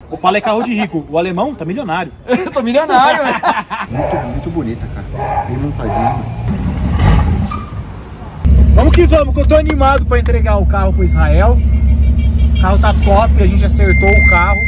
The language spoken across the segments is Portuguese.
Opala é carro de rico. O alemão tá milionário. Eu tô milionário. Muito bonita, cara. Bem montadinha. Vamos que vamos, que eu tô animado pra entregar o carro pro Israel. O carro tá top, a gente acertou o carro.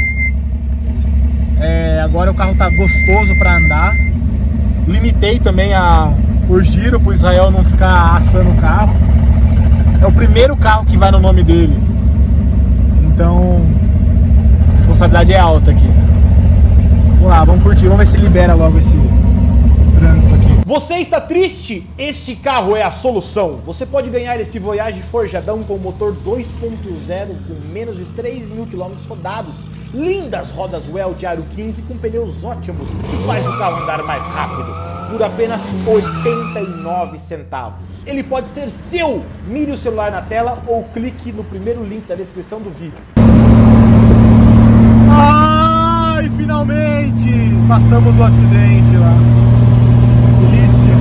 Agora o carro tá gostoso pra andar. Limitei também o giro pro Israel não ficar assando o carro. É o primeiro carro que vai no nome dele. Então, a responsabilidade é alta aqui. Vamos lá, vamos curtir, vamos ver se libera logo esse trânsito aqui. Você está triste? Este carro é a solução. Você pode ganhar esse Voyage forjadão com motor 2.0 com menos de 3 mil quilômetros rodados. Lindas rodas Welt Aro 15 com pneus ótimos que faz o carro andar mais rápido por apenas 89 centavos. Ele pode ser seu. Mire o celular na tela ou clique no primeiro link da descrição do vídeo. Ai, finalmente passamos o acidente lá. Polícia.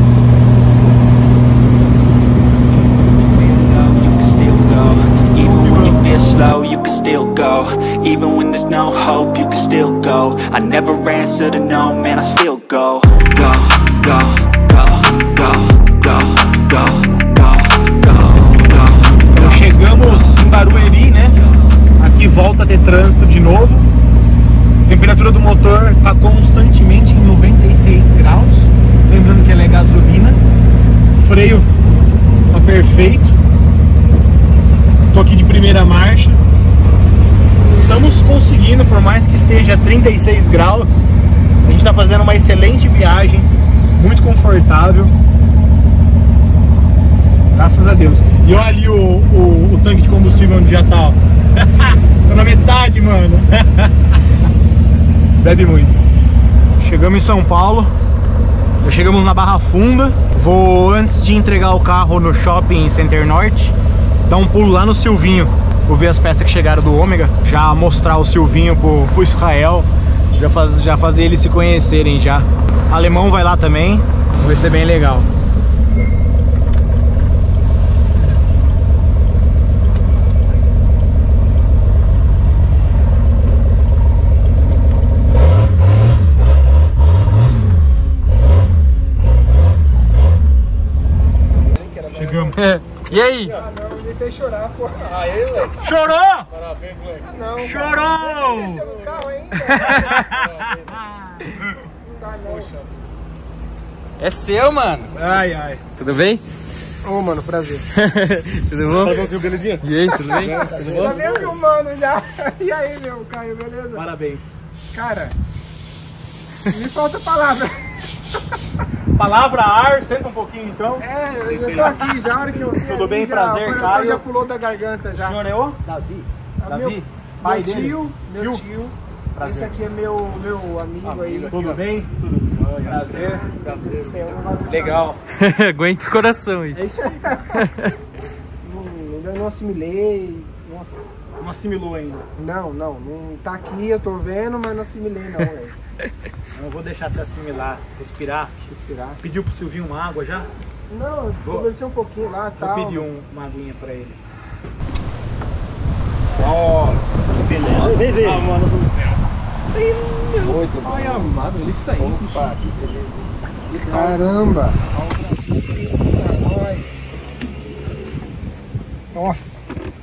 Slow, you can still go. Even when there's no hope, you can still go. I never answer to no, man, I still go. Go, go, go, go, go, go, go, go, go. Então chegamos em Barueri, né? Aqui volta a ter trânsito de novo. A temperatura do motor está constantemente em 96 graus. Lembrando que ela é gasolina. O freio tá perfeito. Tô aqui de primeira marcha. Estamos conseguindo, por mais que esteja a 36 graus, a gente está fazendo uma excelente viagem, muito confortável. Graças a Deus. E olha ali o tanque de combustível onde já tá, ó. Tô na metade, mano. Bebe muito. Chegamos em São Paulo. Já chegamos na Barra Funda. Vou, antes de entregar o carro no Shopping Center Norte, dar um pulo lá no Silvinho. Vou ver as peças que chegaram do Ômega. Já mostrar o Silvinho pro Israel. Já fazer eles se conhecerem já. O alemão vai lá também. Vai ser bem legal. Chegamos. E aí? Ah, não, me fez chorar, pô. Aí, moleque. Chorou? Parabéns, moleque. Ah, não. Chorou! Desceu no carro ainda. Não dá, não. É seu, mano. Ai, ai. Tudo bem? Ô, mano, prazer. Tudo bom? Parabéns, belezinha? E aí, tudo bem? Tudo Já bom? veio filmando já. E aí, meu, Caio, beleza? Parabéns. Cara, me falta palavra. Palavra ar, senta um pouquinho então. Eu tô aqui já, a hora que eu vi. Tudo bem, já, prazer, o coração Caio. já pulou da garganta já. O senhor é o? Davi. Davi? Pai Pai dele? Meu Tio? tio. Prazer. Esse aqui é meu amigo aí. Tudo bem? Tudo. Prazer. Legal. Aguenta o coração aí. É isso aí. Ainda não assimilei. Nossa. Não assimilou ainda. Não tá aqui, eu tô vendo, mas não assimilei não, velho. Eu vou deixar você assimilar, respirar. Pediu pro Silvinho uma água já? Não, conversei um pouquinho lá e Vou tal. pedir uma aguinha pra ele. Nossa, que beleza. Vem. Ah, mano do céu. Muito bom. Ai, amado, ele saiu. Opa, que beleza. Caramba. Eita, nós. Nossa.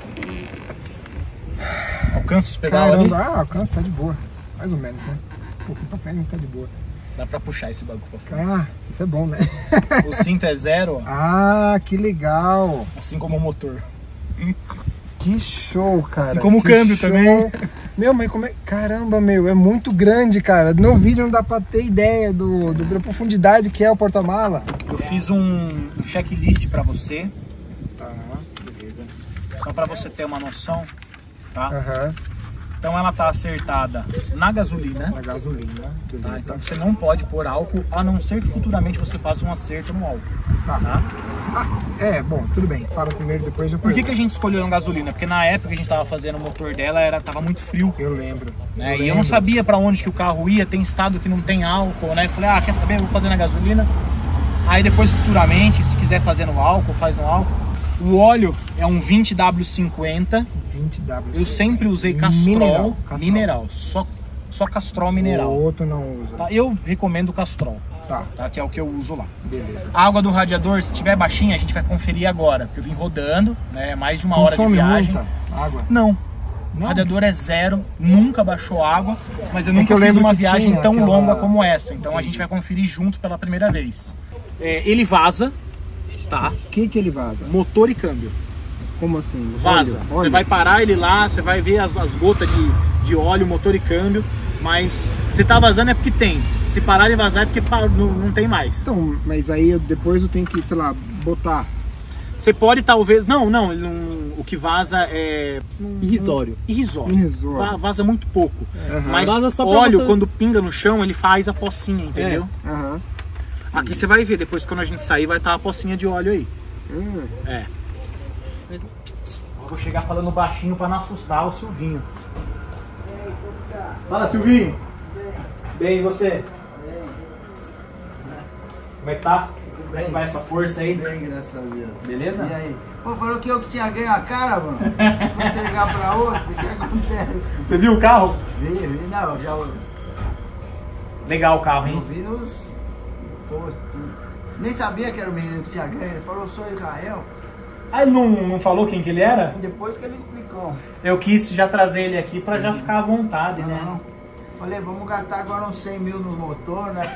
Alcança os pedais ali? Caramba, alcança, tá de boa. Mais ou menos, né? Um pouquinho pra frente, tá de boa. Dá pra puxar esse bagulho pra frente. Ah, isso é bom, né? O cinto é zero, ó, Ah, que legal. assim como o motor. Que show, cara. Assim como o que câmbio show. também. Meu, mas como é... Caramba, meu, é muito grande, cara. No vídeo não dá pra ter ideia da profundidade que é o porta-mala. Eu fiz um checklist pra você. Tá, Beleza. Só pra você ter uma noção, tá? aham. Então ela tá acertada na gasolina. Na gasolina, Tá? beleza. Então você não pode pôr álcool, a não ser que futuramente você faça um acerto no álcool. Tá. Tá? Ah, bom, tudo bem. Fala primeiro, depois eu... Por que a gente escolheu na gasolina? Porque na época que a gente tava fazendo o motor dela, tava muito frio. Eu lembro. Né? E eu não sabia pra onde que o carro ia, tem estado que não tem álcool, né? Eu falei, quer saber, eu vou fazer na gasolina. Aí depois, futuramente, se quiser fazer no álcool, faz no álcool. O óleo é um 20W50, 20W. Eu sempre usei Castrol Mineral, mineral. Só Castrol mineral. O outro não usa. Tá? Eu recomendo o Castrol, Tá, tá? Que é o que eu uso lá. beleza. A água do radiador, se tiver baixinha, a gente vai conferir agora. Porque eu vim rodando, né? Mais de uma hora de Consome viagem. muita água? Não. Não? O radiador é zero, nunca baixou água, mas eu É que nunca eu fiz lembro uma que viagem tinha tão aquela- longa como essa. Então a gente vai conferir junto pela primeira vez. Ele vaza, tá? O que ele vaza? Motor e câmbio. Como assim? Vaza. Óleo? Você Óleo? vai parar ele lá, você vai ver as gotas de óleo, motor e câmbio. Mas se tá vazando é porque tem. Se parar de vazar é porque não tem mais. Então, mas aí depois eu tenho que, sei lá, botar. Você pode talvez... Não, o que vaza é... Irrisório. Irrisório. Irrisório. Vaza muito pouco. Aham. Mas Vaza só pra óleo, você- quando pinga no chão, ele faz a pocinha, entendeu? Aham. Aqui você vai ver, depois quando a gente sair vai estar a pocinha de óleo aí. É. Eu vou chegar falando baixinho pra não assustar o Silvinho. Fala, Silvinho. Bem, e você? Como é que tá? Como é que vai essa força aí? Bem, graças a Deus. Beleza? E aí? Pô, falou que eu que tinha ganho a cara, mano. Vou entregar pra outro, o que acontece? Você viu o carro? Vi, não, já Legal o carro, eu hein? vi nos posts, tudo. Nem sabia que era o menino que tinha ganho. Ele falou, eu sou Israel. Ah, ele não falou quem que ele era? Depois que ele explicou. Eu quis já trazer ele aqui pra já ficar à vontade, né? Não. Falei, vamos gastar agora uns 100 mil no motor, né?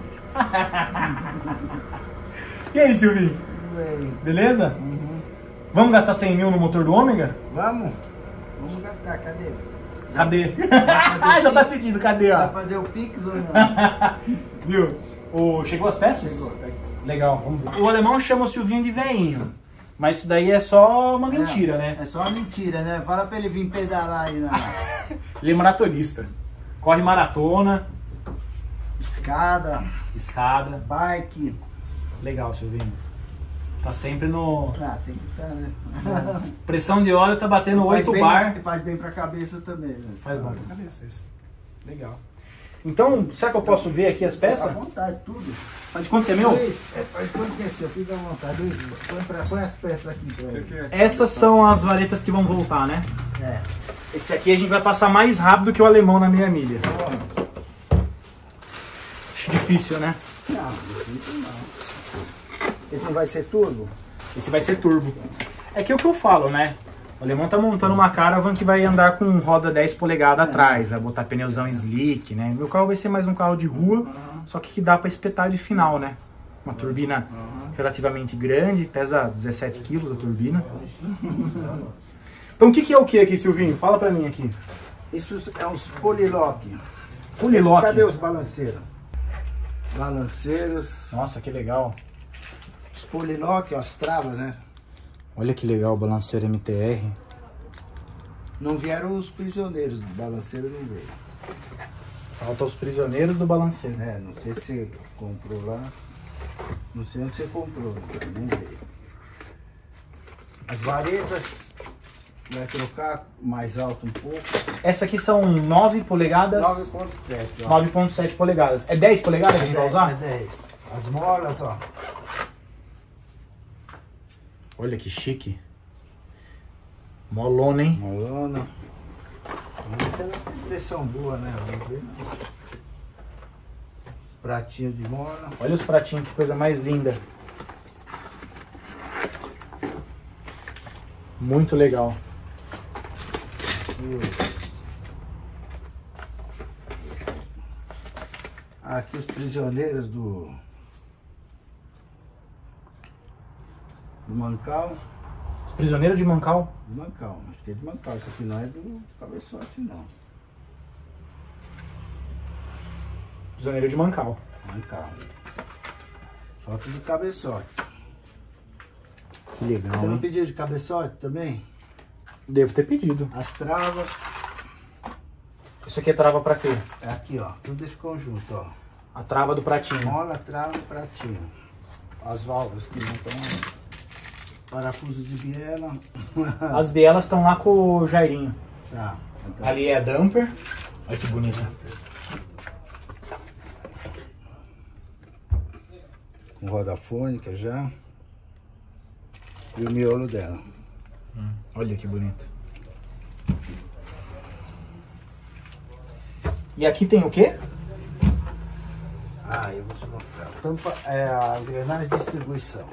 E aí, Silvinho? Bem, Beleza? Vamos gastar 100 mil no motor do Ômega? vamos gastar, cadê? Cadê? Já tá pedindo, cadê, Vai ó? fazer o Pix ou não? Viu? Chegou as peças? Chegou, tá aqui. Legal, vamos ver. O alemão chama o Silvinho de veinho. Mas isso daí é só uma mentira, né? É só uma mentira, né? Fala pra ele vir pedalar aí na Ele é maratonista. Corre maratona, escada, escada. bike. Legal, Silvinho. Tá sempre no... Ah, tem que estar, né? Pressão de óleo tá batendo 8 bem, bar. Faz bem pra cabeça também, né? Faz mal pra cabeça isso. Legal. Então, será que eu posso ver aqui as À peças? vontade, tudo. Faz de quanto que é meu? Faz quanto que é seu? Fica à vontade. Põe as peças aqui pra ele. Essas são as varetas que vão voltar, né? É. Esse aqui a gente vai passar mais rápido que o alemão na meia milha. Acho difícil, né? Não, difícil não. Esse não vai ser turbo? Esse vai ser turbo. É que é o que eu falo, né? O alemão tá montando uma caravan que vai andar com roda 10 polegadas atrás, vai botar pneuzão slick, né? Meu carro vai ser mais um carro de rua, só que dá pra espetar de final, né? Uma turbina relativamente grande, pesa 17 quilos a turbina. Então o que é o que aqui, Silvinho? Fala pra mim aqui. Isso é uns polilock. Polilock. Cadê os balanceiros? Balanceiros. Nossa, que legal. Os polilock, ó, as travas, né? Olha que legal o balanceiro MTR. Não vieram os prisioneiros, o balanceiro não veio. Falta os prisioneiros do balanceiro. É, não sei se você comprou lá. Não sei onde você comprou, não veio. As varetas vai trocar mais alto um pouco. Essa aqui são 9 polegadas. 9.7, ó. 9.7 polegadas. É 10 polegadas que a gente vai usar? É 10. As molas, ó. Olha que chique. Molona, hein? Molona. Vamos ver se ela tem pressão boa, né? Vamos ver. Os pratinhos de mola. Olha os pratinhos, que coisa mais linda. Muito legal. Aqui os prisioneiros do Mancal. Os prisioneiros de Mancal. De Mancal, acho que é de Mancal. Isso aqui não é do Cabeçote, não. Prisioneiro de Mancal. Mancal. Foto do Cabeçote. Que legal, Você não hein? pediu de Cabeçote também? Devo ter pedido. As travas. Isso aqui é trava pra quê? É aqui, ó. Tudo esse conjunto, ó. A trava do pratinho. Mola, trava e pratinho. As válvulas que não estão. Parafuso de biela. As bielas estão lá com o Jairinho. Tá. Então, Ali é a damper. Olha que bonita. com roda fônica já. E o miolo dela. Olha que bonito. E aqui tem o quê? Ah, eu vou te mostrar. Tampa é a engrenagem de distribuição.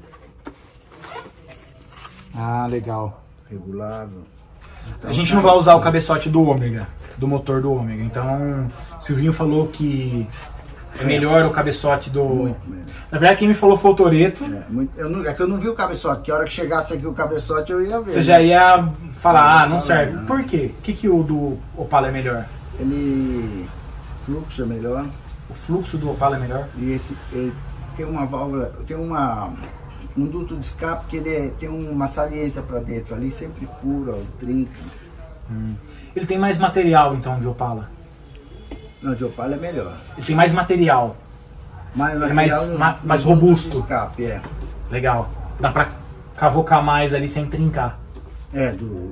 Ah, legal. Regulável. Então, A gente não vai usar o cabeçote do Ômega, do motor do Ômega. Então, o Silvinho falou que é melhor o cabeçote do... Muito melhor. Na verdade, quem me falou foi o Toretto. É que eu não vi o cabeçote, que a hora que chegasse aqui o cabeçote eu ia ver. Você já ia falar, não serve. Por quê? O que o do Opala é melhor? Ele... fluxo é melhor. O fluxo do Opala é melhor? E ele tem uma válvula, tem um duto de escape que tem uma saliência para dentro ali, sempre fura, trinca. Ele tem mais material, então, de Opala? Não, de Opala é melhor. Ele tem mais material. Mais É material mais no duto robusto. de escape, é. Legal. Dá pra cavocar mais ali sem trincar. É,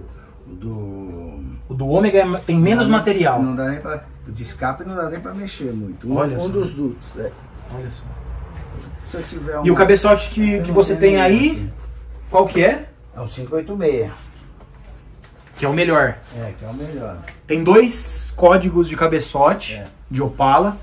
O do Ômega tem menos material. Não dá nem pra... De escape não dá nem pra mexer muito. Olha só. Dos dutos, é. Olha só. Se eu tiver E o cabeçote que você tem aí, qual que é? É um 586. Que é o melhor. É, que é o melhor. Tem 2 códigos de cabeçote de Opala.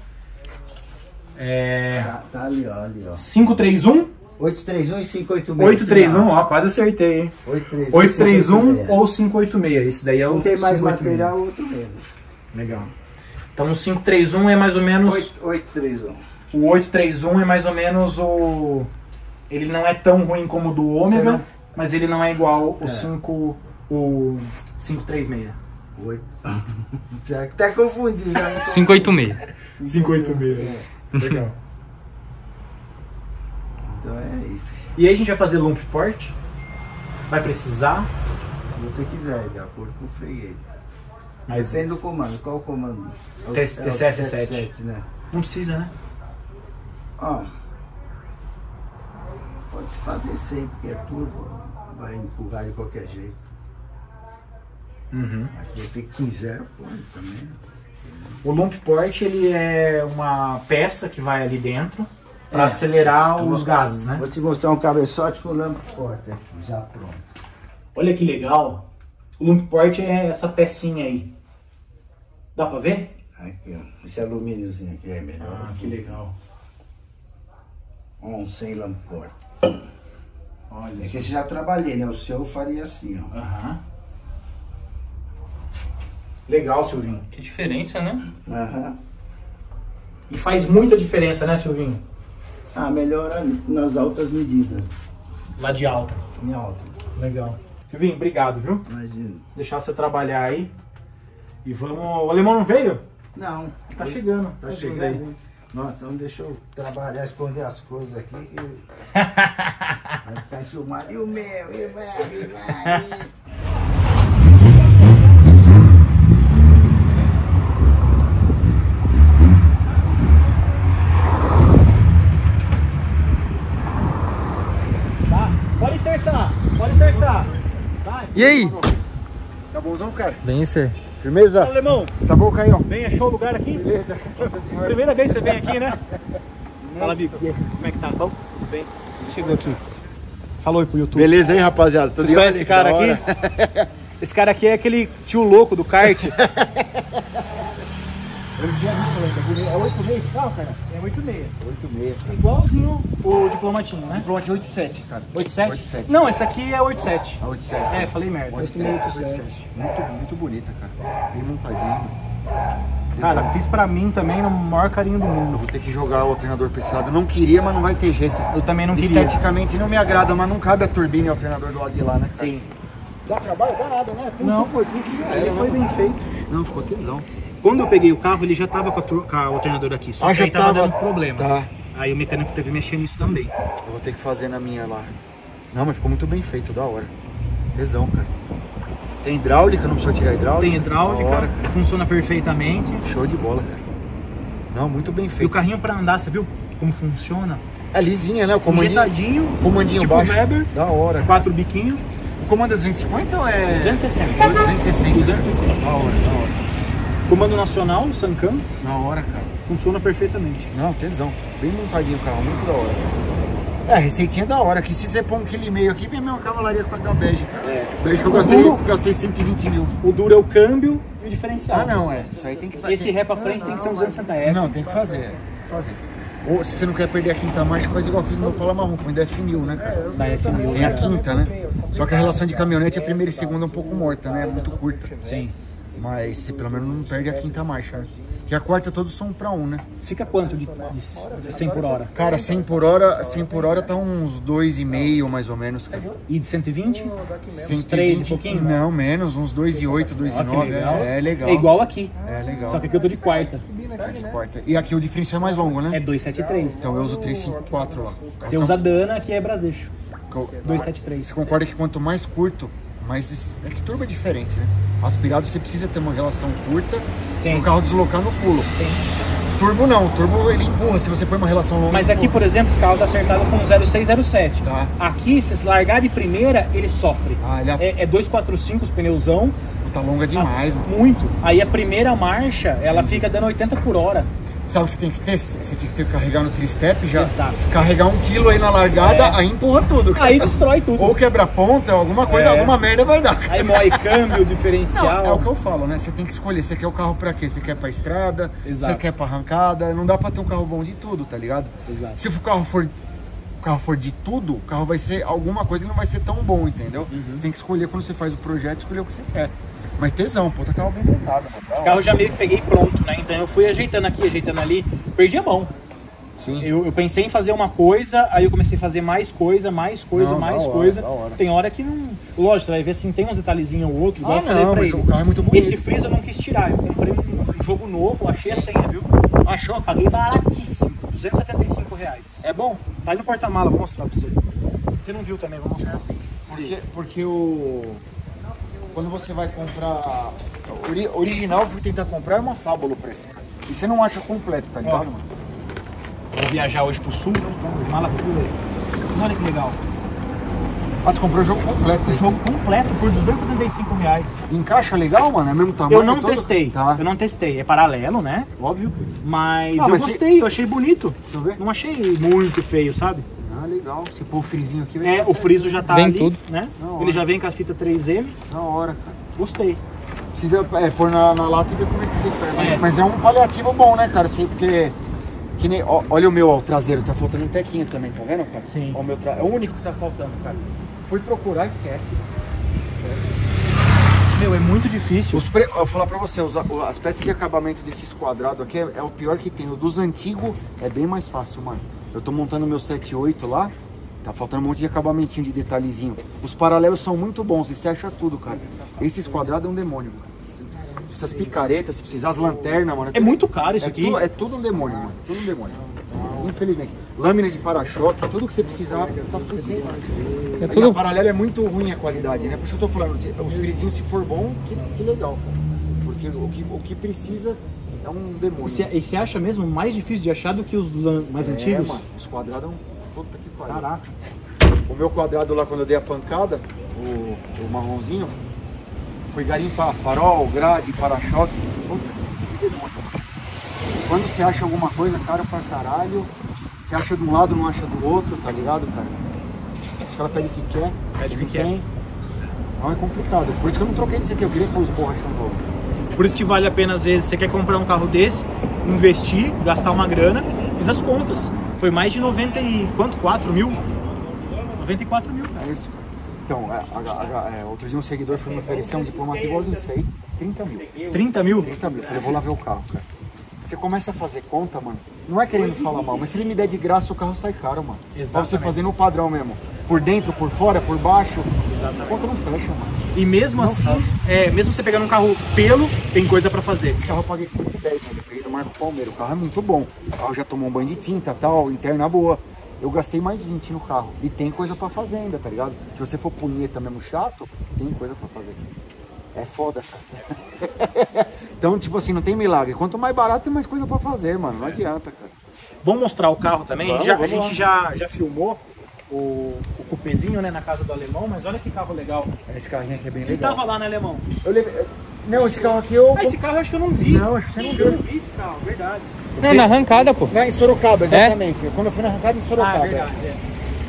Tá ali, ó. 531, 831 e 586. 831, ó, quase acertei, hein? 831 ou 586. Esse daí é o Um tem mais 586. material, o outro menos. Legal. Então o 531 é mais ou menos... 831. O 831 é mais ou menos o... Ele não é tão ruim como o do Ômega, mas ele não é igual o 536. 8. Você até confundiu já. 586. 586. Legal. Então é isso. E aí a gente vai fazer lump port? Vai precisar? Se você quiser, de acordo com o freguês. Mas Depende do comando. Qual o comando? É o TCS7, né? não precisa, né? Ó. Pode se fazer sem, porque é turbo. Vai empurrar de qualquer jeito. Mas se você quiser, pode também. O lump port, ele é uma peça que vai ali dentro para acelerar os gases, né? Vou te mostrar um cabeçote com lâmpada porta aqui, já pronto. Olha que legal. O lump port é essa pecinha aí. Dá pra ver? Aqui, ó. Esse alumíniozinho aqui é melhor. Ah, que legal. Sem lâmpada porta. Olha É que esse já trabalhei, né? O seu eu faria assim, ó. Aham. Legal, Silvinho. Que diferença, né? Aham. E faz muita diferença, né, Silvinho? Ah, melhora nas altas medidas. Lá de alta. Em alta. Legal. Silvinho, obrigado, viu? Imagina. Deixar você trabalhar aí. E vamos... O alemão não veio? Não. Tá chegando. Tá vindo chegando aí. aí. Não, então deixa eu trabalhar, esconder as coisas aqui. Que... vai ficar enciumado. E o meu? Pode encessar. Vai. E aí? Tá bonzão, cara? Bem, você. Firmeza? Alemão, Tá bom, Caio? bem, achou o lugar aqui? Beleza. Primeira vez que você vem aqui, né? Fala, Vitor. Como é que tá? Bom? Tudo bem? Chegou aqui. Falou aí pro YouTube. Beleza aí, rapaziada? Vocês conhecem esse cara aqui? Esse cara aqui é aquele tio louco do kart. É 8,6 esse carro, cara? É 86. 8,6. Igualzinho o diplomatinho, né? Pronto, 8,7, cara. 87? Não, esse aqui é 87. A 8,7. É, falei merda. 8,7. Muito bonita, cara. Bem montadinho. Cara, fiz pra mim também no maior carinho do mundo. Vou ter que jogar o alternador pra esse lado. Eu não queria, mas não vai ter jeito. Eu também não queria. Esteticamente não me agrada, mas não cabe a turbina e o alternador do lado de lá, né? Cara? Sim. Dá trabalho? Dá nada, né? Tem Não. um suportinho que já Ele era, foi né? bem feito. Não, ficou tesão. Quando eu peguei o carro, ele já tava com o alternador aqui. Só que já aí tava tava. dando problema. Tá. Aí o mecânico teve que mexer nisso também. Eu vou ter que fazer na minha lá. Não, mas ficou muito bem feito, da hora. Tesão, cara. Tem hidráulica, não precisa tirar hidráulica. Tem hidráulica, Da hora. funciona perfeitamente. Show de bola, cara. Não, muito bem E o feito. carrinho pra andar, você viu como funciona? É lisinha, né? O comandinho, Injetadinho, comandinho tipo baixo. Weber, Da hora. 4 biquinhos, O comando é 250 ou é... 260. 260. 260. Da hora, da hora. Comando nacional, Sancans, Da hora, cara. funciona perfeitamente. Não, tesão. Bem montadinho o carro, muito da hora. É, a receitinha é da hora, que se você pôr 1,5 kg aqui, vem a mesma cavalaria com a da Bege, cara. Bege que eu gastei 120 mil. O duro é o câmbio e o diferencial. Ah, não, isso aí tem que fazer. Esse ré pra frente tem que ser um 260F. Não, tem que fazer, Ou se você não quer perder a quinta marcha, faz igual eu fiz no meu Polo Marrom, põe da F1000, né, cara? Da F1000. Tem a quinta, né? Só que a relação de caminhonete, a primeira e segunda é um pouco morta, né? É muito curta. Sim. Mas você pelo menos não perde a quinta marcha, né? Que a quarta todos são pra 1, né? Fica quanto de 100 por hora? Cara, 100 por hora tá uns 2,5 mais ou menos, cara. E de 120? 120, 3 e pouquinho? Não, menos, uns 2,8, 2,9. É legal. É igual aqui. É legal. Só que aqui eu tô de quarta. De quarta. E aqui o diferencial é mais longo, né? É 273. Então eu uso 354 lá. Você usa Dana, que é Braseixo. 273. Você concorda que quanto mais curto, mais... É que turbo é diferente, né? Aspirado você precisa ter uma relação curta para o carro deslocar no pulo. Sim. Turbo não, turbo ele empurra se você põe uma relação longa. Mas aqui, por exemplo, esse carro tá acertado com 0607. Tá. Aqui, se largar de primeira, ele sofre. É 245 os pneuzão. Tá longa demais, mano. Muito. Aí a primeira marcha, ela fica dando 80 por hora. Sabe o que você tem que ter? Você tinha que ter que carregar no tri-step já. Exato. Carregar 1 kg aí na largada, aí empurra tudo. Cara. Aí destrói tudo. Ou quebra ponta, alguma coisa, alguma merda vai dar. Cara. Aí mói câmbio, diferencial. Não, é o que eu falo, né? Você tem que escolher. Você quer o carro pra quê? Você quer pra estrada? Exato. Você quer pra arrancada? Não dá pra ter um carro bom de tudo, tá ligado? Exato. Se o carro for de tudo, o carro vai ser alguma coisa e não vai ser tão bom, entendeu? Você tem que escolher quando você faz o projeto, escolher o que você quer. Mas tesão, puta carro bem montado. Esse carro eu já meio que peguei pronto, né? Então eu fui ajeitando aqui, ajeitando ali, perdi a mão. Sim. Eu pensei em fazer uma coisa, aí eu comecei a fazer mais coisa. Da hora. Tem hora que não... Lógico, você vai ver assim, tem uns detalhezinhos ou outro, igual eu falei pra ele. O carro é muito bonito. Esse freezer eu não quis tirar, eu comprei um jogo novo, achei a senha, viu? Achou? Paguei baratíssimo, R$275. É bom? Tá aí no porta-mala, vou mostrar pra você. Você não viu também, vou mostrar assim. Porque quando você vai comprar original, fui tentar comprar, é uma fábula o preço. E você não acha completo, tá ligado, mano? Vou viajar hoje pro sul, as malas tudo aí. Olha que legal. Ah, você comprou o jogo completo aí. O jogo completo por R$275. Encaixa legal, mano? É mesmo tamanho? Eu não testei, tá? Eu não testei. É paralelo, né? Óbvio. Mas eu mas gostei, eu achei bonito. Deixa eu ver. Não achei muito feio, sabe? Ah, legal. Você pôr o frisinho aqui, vai O friso já tá vem ali, tudo. né? Ele já vem com a fita 3M. Da hora, cara. Gostei. Precisa pôr na lata e ver como é que fica. É. Mas é um paliativo bom, né, cara? Assim, porque... Que nem, olha o meu, o traseiro, tá faltando um tequinho também, tá vendo, cara? Sim. Ó, é o único que tá faltando, cara. Fui procurar, esquece. Meu, é muito difícil. Eu vou falar pra você, as peças de acabamento desses quadrados aqui é o pior que tem. O dos antigos é bem mais fácil, mano. Eu tô montando meu 7.8 lá, tá faltando um monte de acabamentinho, de detalhezinho. Os paralelos são muito bons, e você acha tudo, cara. Esses quadrados é um demônio, mano. Essas picaretas, se precisar, as lanternas, mano. É muito caro isso aqui. É tudo um demônio, mano. Tudo um demônio. Infelizmente. Lâmina de para-choque, tudo que você precisar, tá fudido. É tudo... A paralela é muito ruim a qualidade, né? Por isso eu tô falando, os frisinhos, se for bom, que legal, cara. Porque o que precisa é um demônio. E você acha mesmo mais difícil de achar do que os dos mais antigos? Mano, os quadrados puta que pariu. Caraca. O meu quadrado lá, quando eu dei a pancada, o marronzinho, foi garimpar farol, grade, para-choque. Quando você acha alguma coisa, cara pra caralho, você acha de um lado, não acha do outro, tá ligado, cara? Os caras pedem o que quer, Pede o que quer. tem. Não é complicado. Por isso que eu não troquei disso aqui, eu queria pôr os borrachão novo. Por isso que vale a pena, às vezes, você quer comprar um carro desse, investir, gastar uma grana, fiz as contas. Foi mais de 94 mil? 94 mil, cara. É isso. Então, outro dia um seguidor foi me oferecer um diplomata igualzinho isso aí, 30 mil. 30 mil? 30 mil. Falei, vou lá ver o carro, cara. Você começa a fazer conta, mano, não é querendo falar mal, mas se ele me der de graça, o carro sai caro, mano. Exatamente. Pra você fazer no padrão mesmo. Por dentro, por fora, por baixo. Exatamente. A conta não fecha, mano. E mesmo assim, mesmo você pegando um carro pelo, tem coisa pra fazer. Esse carro eu paguei 110, mano. Eu peguei do Marco Palmeira. O carro é muito bom. O carro já tomou um banho de tinta, tal, interna boa. Eu gastei mais 20 no carro. E tem coisa pra fazer ainda, tá ligado? Se você for punheta mesmo chato, tem coisa pra fazer. É foda, cara. Então, tipo assim, não tem milagre. Quanto mais barato, tem mais coisa pra fazer, mano. Não adianta, cara. Vamos mostrar o carro também? Vamos, a vamos gente já filmou o cupezinho, né, na casa do Alemão, mas olha que carro legal. Esse carrinho aqui é bem Ele legal. tava lá, né, Alemão? Não, esse carro aqui eu... Esse carro eu acho que eu não vi. Não, acho que você não viu. Eu não vi esse carro, verdade. Não, na arrancada, pô. Não, em Sorocaba, exatamente. Quando eu fui na arrancada em Sorocaba. Ah, verdade,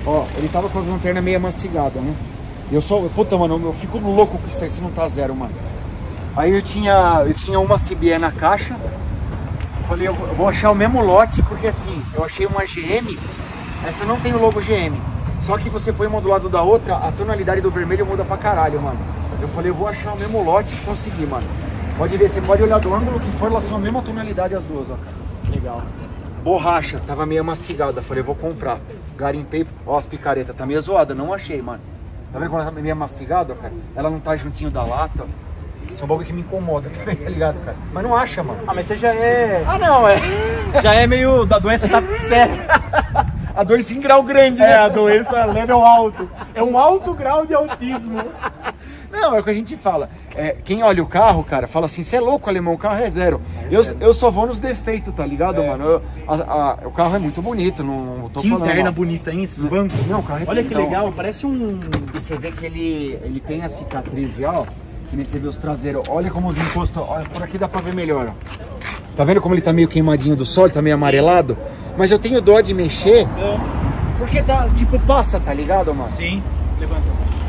Ó, ele tava com as lanternas meio mastigadas, né? Puta, mano, eu fico louco com isso aí se não tá zero, mano. Aí eu tinha uma CBE na caixa. Falei, eu vou achar o mesmo lote, porque assim, eu achei uma GM. Essa não tem o logo GM. Só que você põe uma do lado da outra, a tonalidade do vermelho muda pra caralho, mano. Eu falei, eu vou achar o mesmo lote e consegui, mano. Pode ver, você pode olhar do ângulo que for, elas são a mesma tonalidade as duas, ó. Legal. Borracha, tava meio mastigada. Falei, eu vou comprar. Garimpei, ó, as picaretas, tá meio zoada, não achei, mano. Tá vendo como ela tá meio mastigada, cara? Ela não tá juntinho da lata, ó. Isso é um bagulho que me incomoda também, tá ligado, cara? Mas não acha, mano. Ah, mas você já é... Ah, não, é. Já é meio... Da doença tá séria. A doença em grau grande, né? É, a doença level alto. É um alto grau de autismo. Não, é o que a gente fala. Quem olha o carro, cara, fala assim, você é louco, alemão, o carro é zero. Eu só vou nos defeitos, tá ligado, mano? O carro é muito bonito, não tô que falando. Interna mal. bonita, hein, esses bancos? Não, o carro é Olha que tesão. legal, parece um... E você vê que ele tem a cicatriz já, ó. Que nem você vê os traseiros. Olha como os encostos, olha, por aqui dá pra ver melhor, ó. Tá vendo como ele tá meio queimadinho do sol, ele tá meio amarelado? Mas eu tenho dó de mexer, porque tá, tipo, passa, tá ligado, mano? Sim, levanta.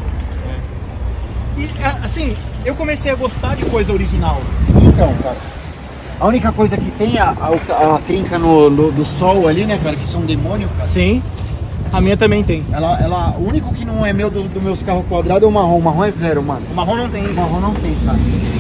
E, assim, eu comecei a gostar de coisa original. Então, cara, a única coisa que tem a trinca do sol ali, né, cara, que são um demônio, cara. Sim, a minha também tem. O único que não é meu do meus carros quadrados é o marrom. O marrom é zero, mano. O marrom não tem O isso. marrom não tem, cara.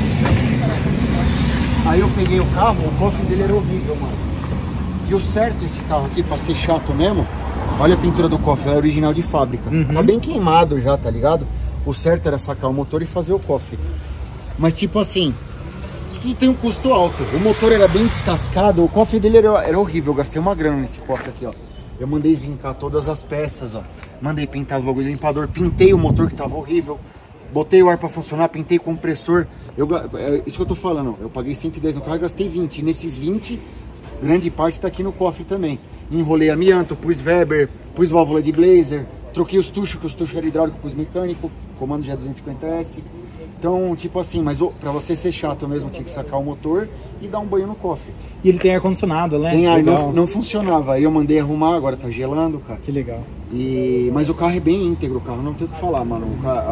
Aí eu peguei o carro, o cofre dele era horrível, mano. E o certo esse carro aqui, pra ser chato mesmo, olha a pintura do cofre, ela é original de fábrica. Tá bem queimado já, tá ligado? O certo era sacar o motor e fazer o cofre. Mas tipo assim, isso tudo tem um custo alto. O motor era bem descascado, o cofre dele era horrível. Eu gastei uma grana nesse cofre aqui, ó. Eu mandei zincar todas as peças, ó. Mandei pintar os bagulhos do limpador, pintei o motor que tava horrível. Botei o ar pra funcionar, pintei o compressor. Isso que eu tô falando, eu paguei 110 no carro e gastei 20. E nesses 20, grande parte tá aqui no cofre também. Enrolei amianto, pus Weber, pus válvula de blazer. Troquei os tuchos, que os tuchos eram hidráulico, pus mecânico, comando G250S. Então, tipo assim, mas pra você ser chato mesmo, tinha que sacar o motor e dar um banho no cofre. E ele tem ar-condicionado, né? Tem ar, Legal. não funcionava. Aí eu mandei arrumar, agora tá gelando, cara. Que legal. Mas o carro é bem íntegro, o carro não tem o que falar, mano.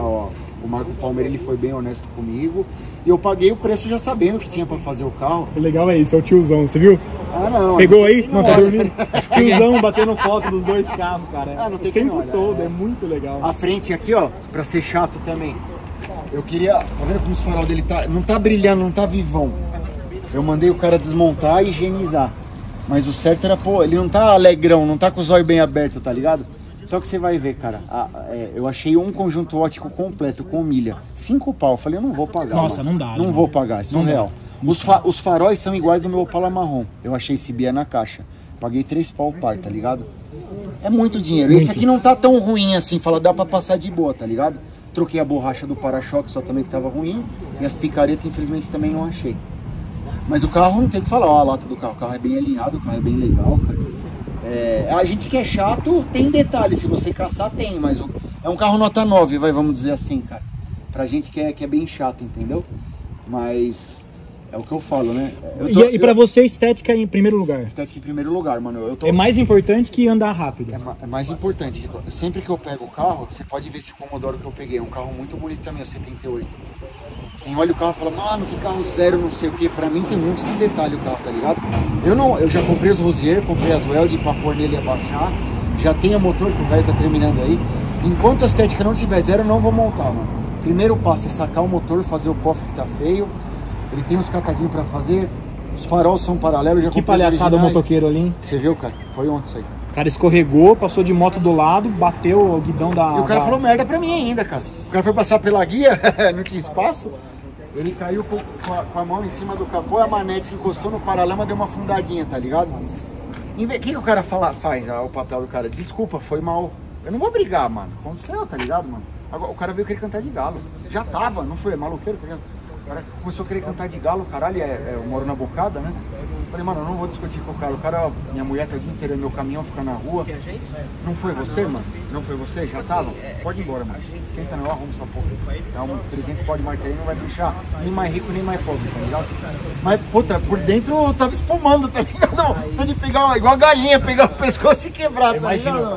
O Marco Palmer, ele foi bem honesto comigo. E eu paguei o preço já sabendo que tinha pra fazer o carro. O legal é isso, é o tiozão, você viu? Ah, não. Pegou aí? Não, tá olha. dormindo? Tiozão batendo foto dos dois carros, cara. Ah, não tem o que tempo não olhar, todo, é muito legal. A frente aqui, ó, pra ser chato também. Eu queria... Tá vendo como os farol dele não tá brilhando, não tá vivão. Eu mandei o cara desmontar e higienizar. Mas o certo era, pô, ele não tá alegrão, não tá com os olhos bem abertos, tá ligado? Só que você vai ver, cara, eu achei um conjunto óptico completo com milha. 5 pau, eu falei, eu não vou pagar. Nossa, mano. não dá. Não vou pagar, é surreal. Os faróis são iguais do meu Opala marrom. Eu achei esse Bia na caixa. Paguei 3 pau o par, tá ligado? É muito dinheiro. Esse aqui não tá tão ruim assim, fala, dá pra passar de boa, tá ligado? Troquei a borracha do para-choque, só também que tava ruim. E as picaretas, infelizmente, também não achei. Mas o carro, não tem o que falar, ó, a lata do carro. O carro é bem alinhado, o carro é bem legal, cara. A gente que é chato, tem detalhe. Se você caçar, tem. Mas é um carro nota 9, vamos dizer assim, cara. Pra gente que é bem chato, entendeu? Mas é o que eu falo, né? E pra você, estética em primeiro lugar? Estética em primeiro lugar, mano. É mais importante que andar rápido. É mais importante. Sempre que eu pego o carro, você pode ver esse Commodore que eu peguei. É um carro muito bonito também, o 78. Quem olha o carro e fala, mano, que carro zero, não sei o que. Pra mim tem um monte de detalhe o carro, tá ligado? Eu já comprei os Rosier, comprei as Weld pra pôr nele e abaixar. Já tem o motor que o velho tá terminando aí. Enquanto a estética não tiver zero, eu não vou montar, mano. Primeiro passo é sacar o motor, fazer o cofre que tá feio. Ele tem uns catadinhos pra fazer. Os faróis são paralelos. Já que palhaçada o motoqueiro ali, hein? Você viu, cara? Foi ontem isso aí, cara. O cara escorregou, passou de moto do lado, bateu o guidão da... E o cara falou merda pra mim ainda, cara. O cara foi passar pela guia, não tinha espaço. Ele caiu com a mão em cima do capô, a manete encostou no paralama, deu uma fundadinha, tá ligado? O que o cara faz, o papel do cara? Desculpa, foi mal. Eu não vou brigar, mano. Aconteceu, tá ligado, mano? Agora, o cara veio querer cantar de galo. Já tava, não foi? É maloqueiro, tá ligado? O cara começou a querer cantar de galo, caralho, eu moro na Bocada, né? Falei, mano, eu não vou discutir com o cara. O cara, minha mulher tá o dia inteiro no meu caminhão, fica na rua. Não foi você, mano? Não foi você? Já tava? Pode ir embora, mano. Esquenta não, eu arrumo essa porra. Dá um 300 pau de martelo, não vai deixar nem mais rico, nem mais pobre, tá ligado? Mas, puta, por dentro eu tava espumando, tá ligado? Tô de pegar, igual a galinha, pegar o pescoço e quebrar, tá ligado?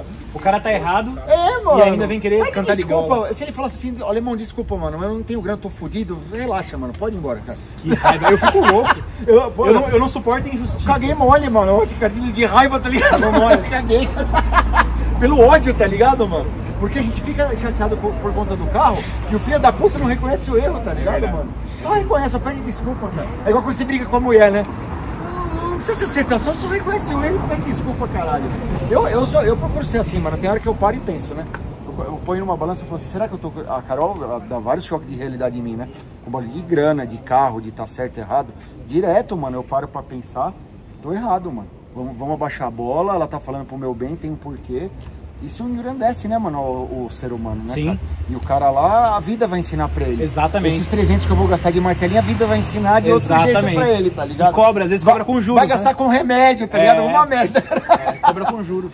cara tá errado mano. e ainda vem querer Mas cantar de desculpa, igual. se ele falasse assim, ó, alemão, desculpa, mano, eu não tenho grana, tô fudido, relaxa, mano, pode ir embora, cara. Que raiva, eu fico louco. Eu não suporto injustiça. Caguei mole, mano, de raiva, tá ligado? Mole, caguei. Pelo ódio, tá ligado, mano? Porque a gente fica chateado por conta do carro e o filho da puta não reconhece o erro, tá ligado, mano? Só reconhece, só pede desculpa, cara. É igual quando você briga com a mulher, né? Não precisa ser acertação, só reconhece o erro e pede desculpa, caralho. Eu procuro ser assim, mano. Tem hora que eu paro e penso, né? Eu ponho numa balança e falo assim, será que eu tô... A Carol dá vários choques de realidade em mim, né? Com bagulho de grana, de carro, de tá certo, errado. Direto, mano, eu paro pra pensar, tô errado, mano. Vamos abaixar a bola, ela tá falando pro meu bem, tem um porquê. Isso engrandece, né, mano, o ser humano, né? Sim. Cara? E o cara lá, a vida vai ensinar pra ele. Exatamente. Esses 300 que eu vou gastar de martelinho, a vida vai ensinar de outro jeito pra ele, tá ligado? E cobra, às vezes cobra com juros. Vai gastar com remédio, tá ligado? Uma merda. Cobra com juros.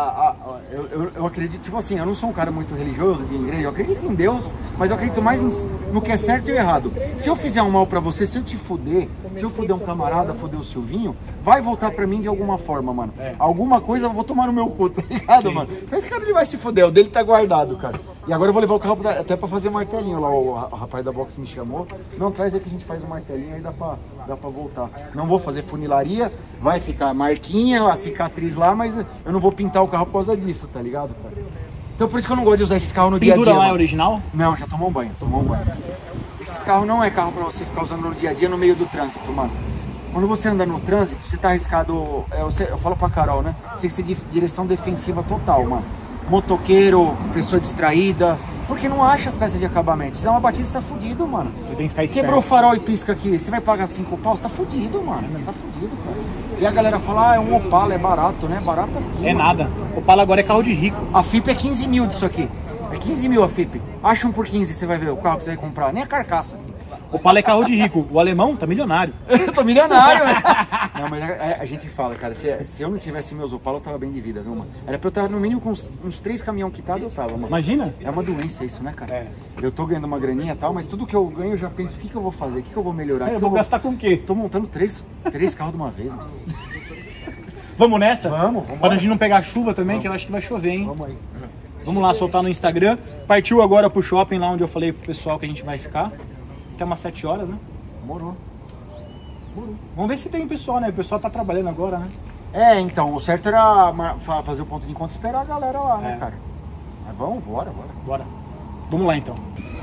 Eu acredito, tipo assim, eu não sou um cara muito religioso de igreja, eu acredito em Deus, mas eu acredito mais no que é certo e errado. Se eu fizer um mal pra você, se eu te fuder, se eu fuder um camarada, fuder o Silvinho, vai voltar pra mim de alguma forma, mano. Alguma coisa eu vou tomar no meu cu, tá ligado, mano? Então esse cara ele vai se fuder, o dele tá guardado, cara. E agora eu vou levar o carro até pra fazer martelinho lá, o rapaz da box me chamou. Não, traz aí que a gente faz o martelinho, aí dá pra voltar. Não vou fazer funilaria, vai ficar marquinha, a cicatriz lá, mas eu não vou pintar o carro por causa disso, tá ligado, cara? Então por isso que eu não gosto de usar esses carros no dia a dia. Pintura lá é mano. original? Não, já tomou um banho, Esses carros não é carro pra você ficar usando no dia a dia no meio do trânsito, mano. Quando você anda no trânsito, você tá arriscado, eu falo pra Carol, né? Você tem que ser de direção defensiva total, mano. Motoqueiro, pessoa distraída, porque não acha as peças de acabamento. Se dá uma batida, você tá fudido, mano. Você tem que ficar esperto. Quebrou o farol e pisca aqui, você vai pagar 5 pau, você tá fudido, mano. Tá fudido, cara. E a galera fala, é um Opala, é barato, né? Barato aqui, É mano. nada. Opala agora é carro de rico. A FIP é 15 mil disso aqui. É 15 mil a FIP. Acha um por 15, você vai ver o carro que você vai comprar. Nem a carcaça. Opala é carro de rico. O alemão tá milionário. Eu tô milionário, né? Não, mas a gente fala, cara, se eu não tivesse meus Opala, eu tava bem de vida, viu, mano? Era pra eu estar no mínimo com uns 3 caminhão quitados, eu tava, mano. Imagina. É uma doença isso, né, cara? É. Eu tô ganhando uma graninha e tal, mas tudo que eu ganho eu já penso, o que eu vou fazer? O que eu vou melhorar? Eu vou gastar com o quê? Tô montando 3 carros de uma vez, mano. Vamos nessa? Vamos. Para a gente não pegar chuva também, que eu acho que vai chover, hein? Vamos aí. Vamos lá, soltar no Instagram. Partiu agora pro shopping, lá onde eu falei pro pessoal que a gente vai ficar. Até umas 7 horas, né? Demorou. Vamos ver se tem pessoal, né? O pessoal tá trabalhando agora, né? É, então, o certo era fazer o ponto de encontro e esperar a galera lá, né, É. cara? Mas vamos, bora. Bora. Vamos lá, então.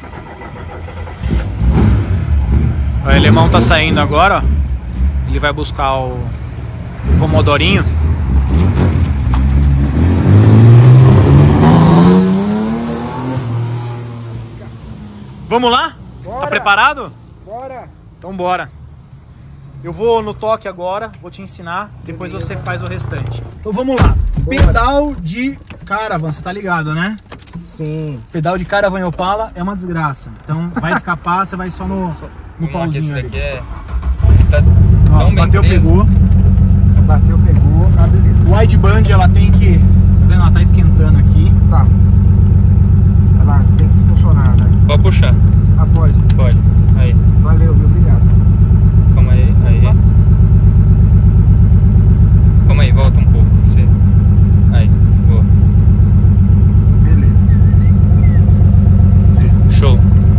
O alemão tá saindo agora, ó. Ele vai buscar o Comodorinho. Vamos lá? Bora. Tá preparado? Bora! Então bora. Eu vou no toque agora, vou te ensinar, depois você faz o restante. Então vamos lá. Pedal de Caravan, você tá ligado, né? Sim. Pedal de Caravan e Opala é uma desgraça. Então vai escapar, você vai só no pauzinho ali. é... Ó, tão bem bateu, preso. pegou. Bateu, pegou. Ah, beleza. O wideband ela tem que... Tá vendo? Ela tá esquentando aqui. Tá. Vai lá, tem que funcionar, né? Pode puxar, Ah, pode. pode. Aí, Valeu, viu? Obrigado. calma aí, aí. Calma aí, volta um pouco. Você... Aí, boa. Beleza. Show.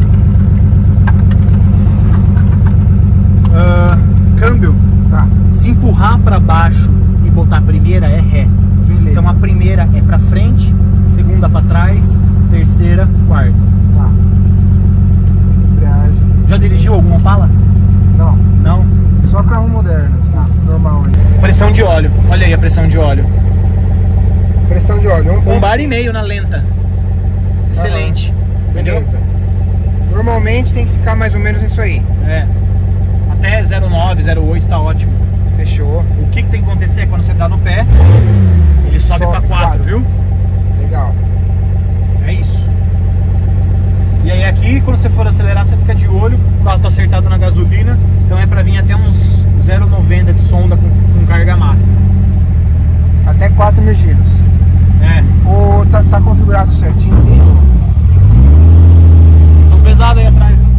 Câmbio. Tá. Se empurrar pra baixo e botar a primeira é ré. Beleza. Então a primeira é pra frente, segunda pra trás, terceira, quarta. Tá. Embreagem. Já dirigiu alguma Opala? Não. Não? Só carro moderno. Esses normal aí. Pressão de óleo. Olha aí a pressão de óleo. Pressão de óleo. 1,5 bar na lenta. Excelente. Entendeu? Beleza. Normalmente tem que ficar mais ou menos nisso aí. É. Até 0,9, 0,8 tá ótimo. Fechou. O que tem que acontecer é quando você tá no pé, ele sobe pra 4, quatro. viu? Legal. É isso. E aí aqui, quando você for acelerar, você fica de olho. O carro tá acertado na gasolina, então é pra vir até uns 0,90 de sonda com carga máxima. Até 4.000 giros. É. Ou tá configurado certinho mesmo? Estão pesados aí atrás, né?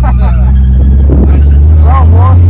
Não, nossa.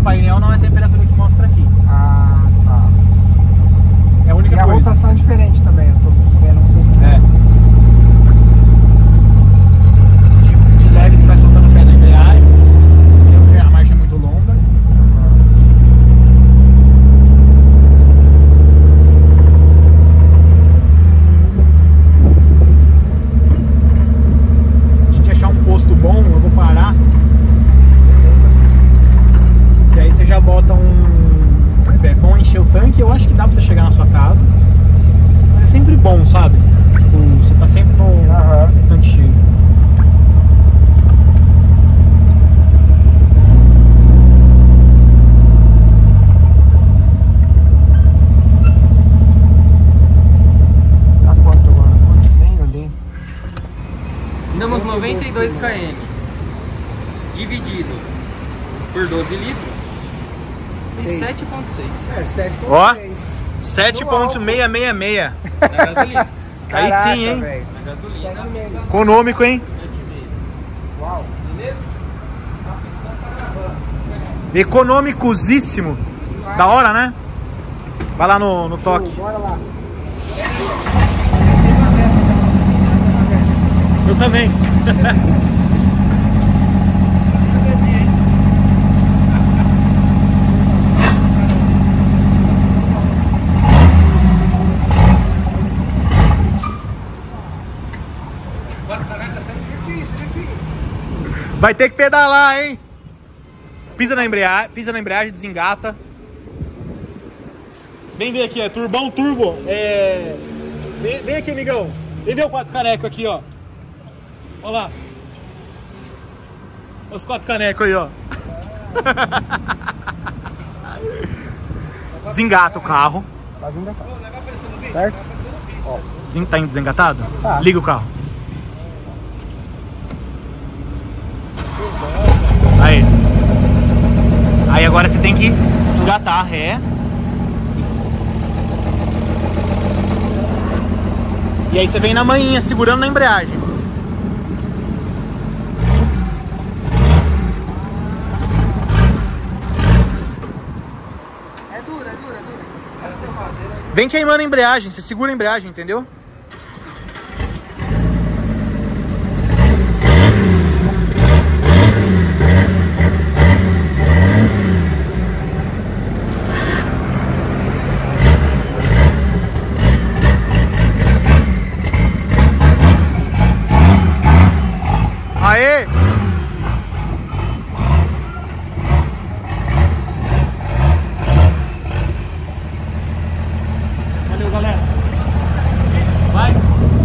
painel não é a temperatura que mostra aqui. Ah, tá. É a única E a coisa. rotação é diferente também, eu tô vendo um pouco. É. De leve você vai soltando o pé da embreagem. A margem é muito longa. Se a gente achar um posto bom, eu vou parar. E aí você já bota é bom encher o tanque. Eu acho que dá pra você chegar na sua casa. Mas é sempre bom, sabe? Tipo, você tá sempre no tanque cheio. Tá quanto agora? Nem olhei. Damos 92 km. Dividido por 12 litros. Tem 7,6 É, 7,6. Ó, 7.666. na gasolina. Aí sim, hein? Véio. Na gasolina. 7,5. Econômico, hein? Uau. Beleza? Econômicosíssimo. Da hora, né? Vai lá no toque. Bora lá. Eu também. Vai ter que pedalar, hein? Pisa na embreagem, desengata. Vem ver aqui, é turbão turbo. Vem aqui, amigão. Vem ver o 4 caneco aqui, ó. Olha lá. Os 4 canecos aí, ó. Desengata o carro. Quase engatado. Certo? Tá desengatado? Tá. Liga o carro. Aí agora você tem que engatar ré. E aí você vem na manhinha, segurando na embreagem. É dura. Vem queimando a embreagem, você segura a embreagem, entendeu? Aê! Valeu, galera. Vai.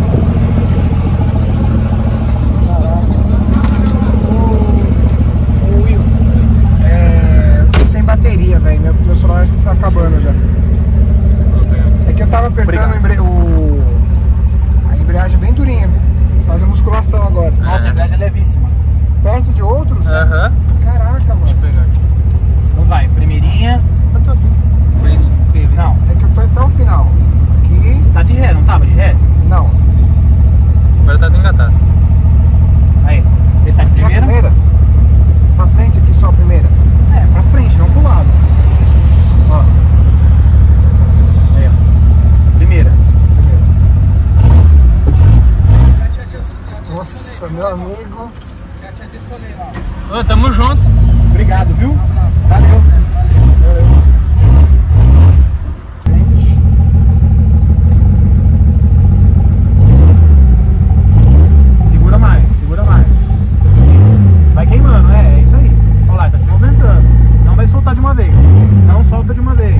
Ô Will, eu tô sem bateria, velho. Meu celular tá acabando já. É que eu tava apertando a embreagem bem durinha, viu? Fazer musculação agora. Nossa, a embreagem é levíssima. Perto de outros? Aham. Caraca, Deixa eu mano. pegar aqui. Então vai, primeirinha. Eu tô aqui. Foi isso? Beleza. Não, É que eu tô até o final. Aqui. tá de ré, não tava de ré? Não. Agora tá desengatado. Aí, esse tá de Aqui é a primeira? primeira. Pra frente aqui só a primeira. É, pra frente, não pro lado. Ó. Aí, ó. Primeira. Nossa, meu amigo. Ô, tamo junto. Obrigado, viu? Valeu. Segura mais, segura mais. Vai queimando, é isso aí. Olha lá, tá se movimentando. Não vai soltar de uma vez. Não solta de uma vez.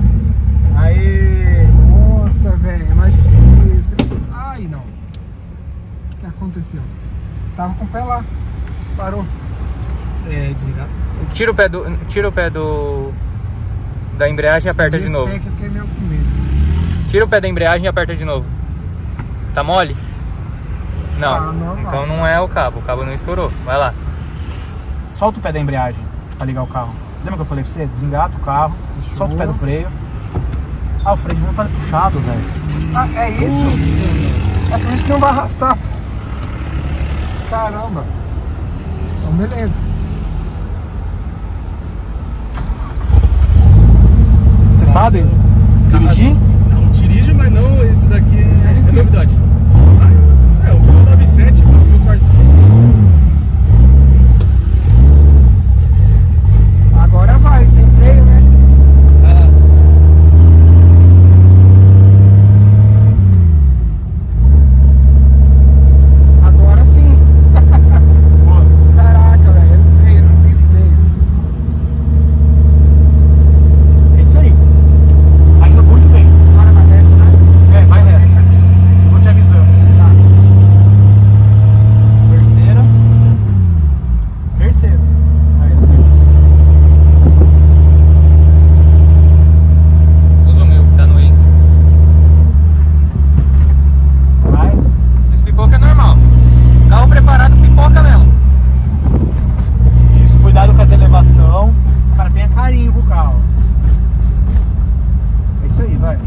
Aí. Nossa, velho. É mais difícil. Ai, não. O que aconteceu? Tava com o pé lá. Parou. Desengata. Tira o pé da embreagem e aperta de novo. Esse pé que eu fiquei meio com medo. Tira o pé da embreagem e aperta de novo. Tá mole? Não. Ah, normal. Então não é o cabo não estourou. Vai lá. Solta o pé da embreagem pra ligar o carro. Lembra que eu falei pra você? Desengata o carro, solta o pé do freio. Ah, o freio não tá puxado, velho. Ah, é isso? É por isso que não vai arrastar. Caramba. Então, beleza. interessado em dirigir? Não, dirijo, mas não esse daqui Esse é é difícil. novidade. Ah, o 197, meu parceiro. Agora vai, sem freio, né? Ah, Agora sim. Caraca, velho, era o freio, não vi o freio. É isso aí. Tá indo muito bem. Agora vai reto, né? É, vai reto. Vou te avisando. Tá. Terceira. Terceira. Usa o meu, que tá no Waze. Vai. Esses pipoca é normal. Carro preparado, pipoca mesmo. Isso, cuidado com as elevação. Cara, tenha carinho com o carro. É isso aí, vai.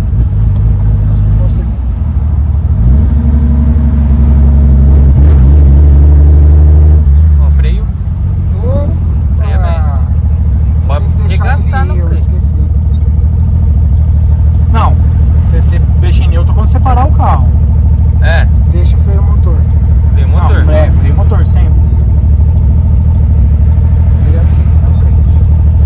Ó, freio. Freia Opa! Pode Tem que deixar regaçar no em- eu freio. esqueci. Não, você deixa em neutro quando você parar o carro. É, Deixa o freio motor. freio motor. Não, freio motor sempre. Freio aqui, na frente.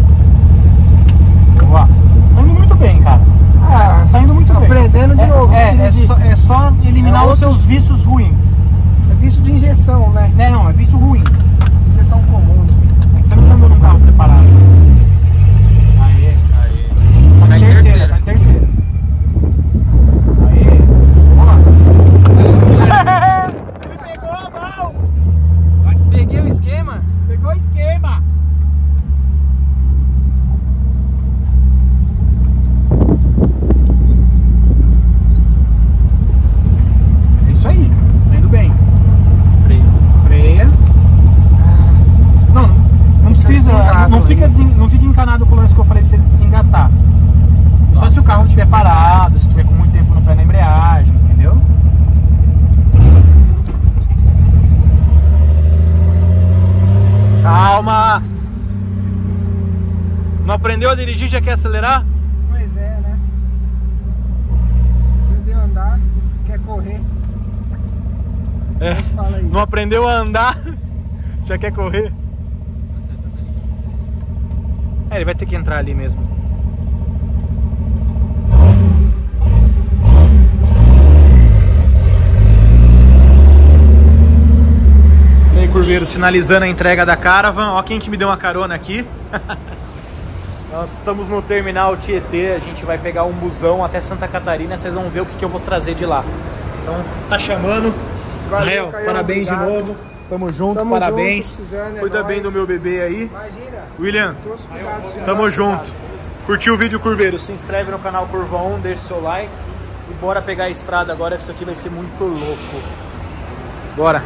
Boa. Tá indo muito bem, cara. Ah, Tá indo muito bem. aprendendo de novo, É dirigir. só eliminar É os seus vícios ruins. É vício de injeção, né? Não, é vício ruim. Injeção comum. É que você não tá andando num carro preparado. Aê. Aí. Tá Tá em em terceira, terceira. tá em terceira. Aê. Boa. Ele pegou a mão. Peguei o esquema. Pegou o esquema. É isso aí. Tá indo bem. Freio. Freia. Não precisa. desengato Não fica, aí. não fica encanado com o lance que eu falei pra você desengatar. Só se o carro estiver parado, se tiver com muito tempo no pé na embreagem, entendeu? Calma! Não aprendeu a dirigir, já quer acelerar? Pois é, né? Aprendeu a andar, quer correr. É. Fala isso. Não aprendeu a andar, já quer correr? É, ele vai ter que entrar ali mesmo. E aí, curveiros, finalizando a entrega da Caravan. Ó quem que me deu uma carona aqui. Nós estamos no terminal Tietê, a gente vai pegar um busão até Santa Catarina, vocês vão ver o que eu vou trazer de lá. Então, tá chamando. Valeu, Israel, Caio, parabéns obrigado. de novo. Tamo junto, Tamo parabéns. junto, Suzane, é Cuida nóis. bem do meu bebê aí. Imagina, William, todos os cuidados. tamo junto. Curtiu o vídeo, curveiro? Se inscreve no canal Curva 1, deixa o seu like. E bora pegar a estrada agora, que isso aqui vai ser muito louco. Bora.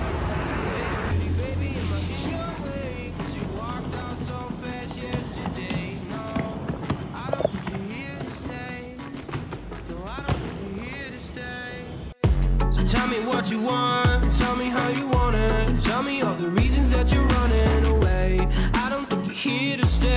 So tell me what you want, tell me how you want it, tell me all the reasons that you're running away. I don't think you're here to stay.